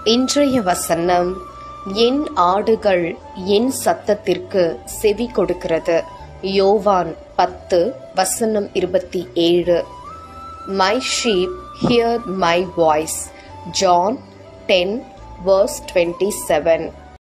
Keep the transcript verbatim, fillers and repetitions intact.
இன்றைய வசனம், என் ஆடுகள் என் சத்தத்திற்கு செவி கொடுக்கிறது. யோவான் பத்து வசனம் இருபத்தி ஏழு. My sheep hear my voice. John ten verse twenty-seven.